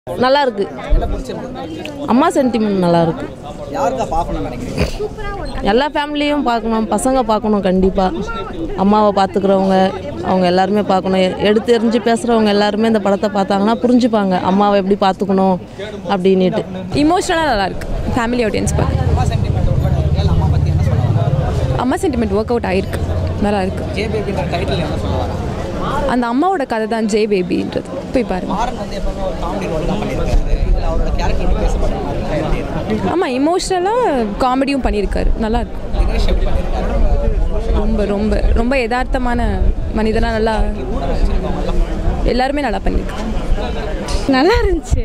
நல்லா இருக்கு. அம்மா சென்டிமெண்ட் நல்லா இருக்கு. எல்லா ஃபேமிலியும் பார்க்கணும், பசங்க பார்க்கணும் கண்டிப்பாக. அம்மாவை பார்த்துக்கிறவங்க அவங்க எல்லாருமே பார்க்கணும். எடுத்து எறிஞ்சு பேசுகிறவங்க எல்லாருமே இந்த படத்தை பார்த்தாங்கன்னா புரிஞ்சுப்பாங்க அம்மாவை எப்படி பார்த்துக்கணும் அப்படின்ட்டு. இமோஷனலாக நல்லாயிருக்கு. ஃபேமிலி ஆடியன்ஸ் பார்த்து அம்மா சென்டிமெண்ட் ஒர்க் அவுட் ஆகிருக்கு. நல்லா இருக்கு. அந்த அம்மாவோட கதை தான் ஜே பேபின்றது. போய் பாருங்க. ஆமாம், இமோஷ்னலாக காமெடியும் பண்ணியிருக்காரு. நல்லா இருக்கு. ரொம்ப ரொம்ப ரொம்ப யதார்த்தமான மனிதனாக நல்லா எல்லாருமே நல்லா பண்ணியிருக்காங்க. நல்லா இருந்துச்சு.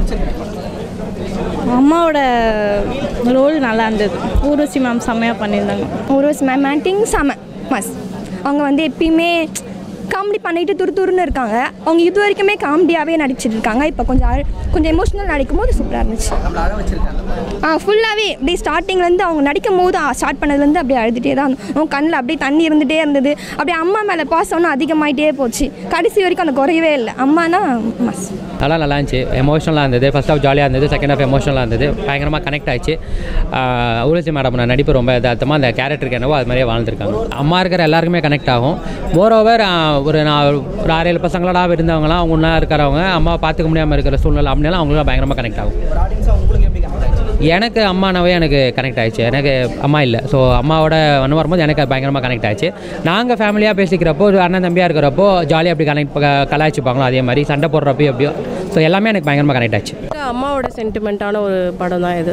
அம்மாவோட ரோல் நல்லா இருந்தது. ஊர்வசி மேம் செம்மையாக பண்ணியிருந்தாங்க. ஊர்வசி மேம் ஆக்டிங் செம மஸ். அவங்க வந்து எப்பயுமே காமெடி பண்ணிட்டு துருன்னு இருக்காங்க. அவங்க இது வரைக்குமே காமெடியாகவே நடிச்சிட்டு இருக்காங்க. இப்போ கொஞ்சம் எமோஷனல் நடிக்கும் போது சூப்பராக இருந்துச்சு. ஃபுல்லாகவே அப்படியே ஸ்டார்டிங்லேருந்து அவங்க நடிக்கும் போது ஸ்டார்ட் பண்ணதுலேருந்து அப்படியே அழுதுகிட்டே தான் அவங்க கண்ணில் அப்படியே தண்ணி இருந்துகிட்டே இருந்தது. அப்படியே அம்மா மேலே பாசம்னா அதிகமாகிட்டே போச்சு. கடைசி வரைக்கும் அந்த குறையவே இல்லை. அம்மானா மஸ். நல்லா இருந்துச்சு. எமோஷனலாக இருந்தது. ஃபர்ஸ்ட் ஹாஃப் ஜாலியாக இருந்தது, செகண்ட் ஹாஃப் எமோஷனலாக இருந்தது. பயங்கரமாக கனெக்ட் ஆகிடுச்சு. ஊர்வசி மேடம் நடிப்பு ரொம்ப யதார்த்தமாக அந்த கேரக்டருக்கு என்னவோ அது மாதிரியே வாழ்ந்துருக்காங்க. அம்மா இருக்கிற எல்லாருக்குமே கனெக்ட் ஆகும். மோரோவர் ஒரு 6-7 பசங்களோட இருந்தவங்களாம் அவங்க ஒன்றா இருக்கிறவங்க அம்மாவை பார்த்துக்க முடியாமல் இருக்கிற சூழ்நிலை அப்படின்னாலும் அவங்களுக்கு பயங்கரமாக கனெக்ட் ஆகும். எனக்கு அம்மானாவே எனக்கு கனெக்ட் ஆகிடுச்சு. எனக்கு அம்மா இல்லை. ஸோ அம்மாவோட வரும்போது எனக்கு பயங்கரமாக கனெக்ட் ஆகிடுச்சு. நாங்கள் ஃபேமிலியாக பேசிக்கிறப்போ அண்ணன் தம்பியாக இருக்கிறப்போ ஜாலியாக அப்படி கலாய்ச்சிப்பாங்களோ அதே மாதிரி சண்டை போடுறப்போ எப்படியோ. ஸோ எல்லாமே எனக்கு பயங்கரமாக கனெக்ட் ஆச்சு. அம்மாவோட சென்டிமெண்ட்டான ஒரு படம் தான் இது.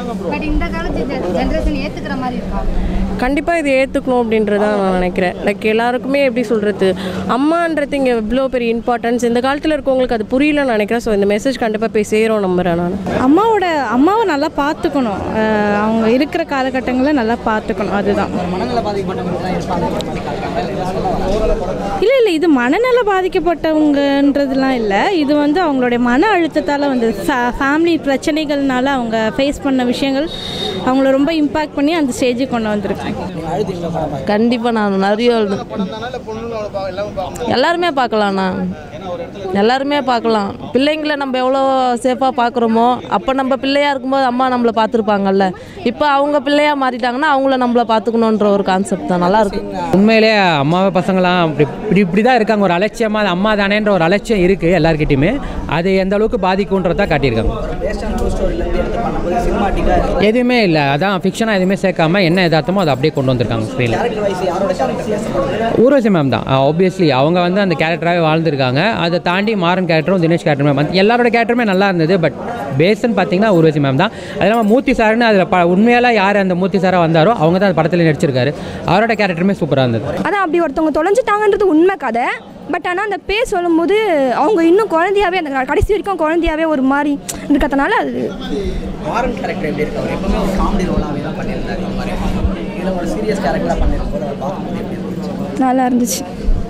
கண்டிப்பாக இது ஏற்றுக்கணும் அப்படின்றது தான் நான் நினைக்கிறேன். லைக் எல்லாருக்குமே எப்படி சொல்கிறது, அம்மான்றது இங்கே இவ்வளோ பெரிய இம்பார்ட்டன்ஸ் இந்த காலத்தில் இருக்கவங்களுக்கு அது புரியலன்னு நினைக்கிறேன். ஸோ இந்த மெசேஜ் கண்டிப்பாக போய் சேரும் நம்புகிறேன் நான். அம்மாவை நல்லா பார்த்துக்கணும். அவங்க இருக்கிற காலகட்டங்களில் நல்லா பார்த்துக்கணும். அதுதான். இல்லை இது மனநல பாதிக்கப்பட்டவங்கன்றதுலாம் இல்லை. இது வந்து அவங்களுடைய மன அழுத்தத்தால் வந்து ஃபேமிலி பிரச்சனைகள்னால அவங்க ஃபேஸ் பண்ண விஷயங்கள் அவங்கள ரொம்ப இம்பாக்ட் பண்ணி அந்த ஸ்டேஜுக்கு கொண்டு வந்திருக்காங்க. கண்டிப்பாக நான் நிறைய எல்லாருமே பார்க்கலாம்ண்ணா. எல்லாருமே பார்க்கலாம். பிள்ளைங்களை நம்ம எவ்வளோ சேஃபாக பார்க்குறோமோ அப்போ நம்ம பிள்ளையாக இருக்கும்போது அம்மா நம்மளை பார்த்துருப்பாங்கல்ல. இப்போ அவங்க பிள்ளையாக மாறிட்டாங்கன்னா அவங்கள நம்மளை பார்த்துக்கணுன்ற ஒரு கான்செப்ட் தான். நல்லாயிருக்கு. உண்மையிலே அம்மாவை பசங்களாம் இப்படி தான் இருக்காங்க. ஒரு அலட்சியமாக அது அம்மா தானேன்ற ஒரு அலட்சியம் இருக்குது எல்லாருக்கிட்டையுமே. அது எந்த அளவுக்கு பாதிக்கும்ன்றதா காட்டியிருக்காங்க. எதுவுமே இல்லை. அதான் ஃபிக்ஷனாக எதுவுமே சேர்க்காம என்ன எதார்த்தமோ அதை அப்படியே கொண்டு வந்திருக்காங்க ஸ்க்ரீனில். ஊர்வசி மேம் தான் ஆப்வியஸ்லி. அவங்க வந்து அந்த கேரக்டராகவே வாழ்ந்துருக்காங்க. அதை தாண்டி மாறன் கேரக்டரும் தினேஷ் கேரக்டரும் எல்லாரோட கேரக்டருமே நல்லா இருந்தது. பட் பேஸ்ன்னு பார்த்தீங்கன்னா ஊர்வசி மேம் தான். அது இல்லாமல் மூர்த்தி சார்னு அதில் உண்மையால யார் அந்த மூர்த்தி சாராக வந்தாரோ அவங்க தான் படத்தில் நடிச்சிருக்காரு. அவரோட கேரக்டருமே சூப்பராக இருந்தது. அதான் அப்படி ஒருத்தவங்க தொலைஞ்சிட்டாங்கன்றது உண்மை கதை. பட் ஆனால் அந்த பேர் சொல்லும்போது அவங்க இன்னும் குழந்தையாகவே அந்த கடைசி வரைக்கும் குழந்தையாகவே ஒரு மாதிரி இருக்கிறதுனால அது நல்லா இருந்துச்சு.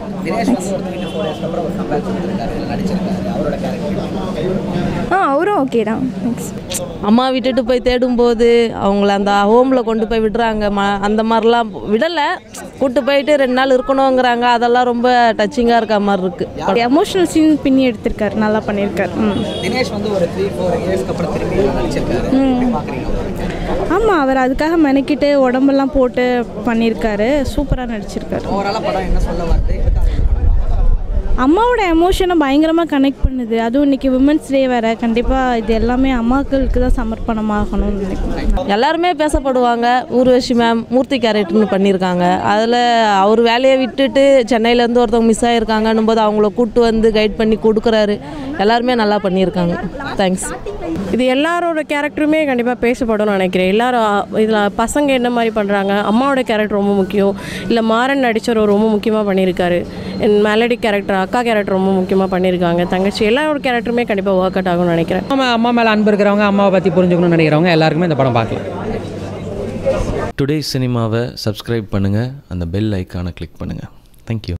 அவரும் ஓகே தான். அம்மா விட்டுட்டு போய் தேடும்போது அவங்கள அந்த ஹோமில் கொண்டு போய் விடுறாங்க. அந்த மாதிரிலாம் விடலை, கூட்டு போயிட்டு 2 நாள் இருக்கணுங்கிறாங்க. அதெல்லாம் ரொம்ப டச்சிங்காக இருக்க மாதிரி இருக்குது. எமோஷனல் சீன் பின்னி எடுத்திருக்காரு. நல்லா பண்ணியிருக்காரு. தினேஷ் வந்து ஒரு 3-4 இயர்ஸ்க்கு அப்புறம் திரும்பி நடிச்சிருக்காரு. ஆமாம், அவர் அதுக்காக மெனக்கிட்டு உடம்பெல்லாம் போட்டு பண்ணியிருக்காரு. சூப்பராக நடிச்சிருக்காரு. ஓவராலாக படம் என்ன சொல்ல வருது? அம்மாவோட எமோஷனை பயங்கரமாக கனெக்ட் பண்ணுது. அதுவும் இன்றைக்கி விமன்ஸ் டே வேறு. கண்டிப்பாக இது எல்லாமே அம்மாக்களுக்கு தான் சமர்ப்பணமாகணும்னு நினைக்கிறேன். எல்லாருமே பேசப்படுவாங்க. ஊர்வசி மேம் மூர்த்தி கேரக்டர்னு பண்ணியிருக்காங்க. அதில் அவர் வேலையை விட்டுட்டு சென்னையிலேருந்து ஒருத்தவங்க மிஸ் ஆகியிருக்காங்கன்னும் போது அவங்கள கூப்பிட்டு வந்து கைட் பண்ணி கொடுக்குறாரு. எல்லாருமே நல்லா பண்ணியிருக்காங்க. தேங்க்ஸ். இது எல்லாரோட கேரக்டருமே கண்டிப்பாக பேசப்படணும்னு நினைக்கிறேன். எல்லாரும் இதில் பசங்க என்ன மாதிரி பண்ணுறாங்க, அம்மாவோட கேரக்டர் ரொம்ப முக்கியம். இல்லை மாறன் நடிச்சவர் ரொம்ப முக்கியமாக பண்ணியிருக்காரு. மெலடி கேரக்டர், அக்கா கேரக்டர் ரொம்ப முக்கியமாக பண்ணியிருக்காங்க. தங்கச்சி எல்லாரோட கேரக்டருமே கண்டிப்பாக ஒர்க் அவுட் ஆகும்னு நினைக்கிறேன். அம்மா மேலே அன்பு இருக்கிறவங்க, அம்மாவை பற்றி புரிஞ்சுக்கணும்னு நினைக்கிறவங்க எல்லாருக்குமே இந்த படம் பார்க்கலாம். டுடே சினிமாவை சப்ஸ்கிரைப் பண்ணுங்கள். அந்த பெல் ஐக்கானை கிளிக் பண்ணுங்கள். தேங்க்யூ.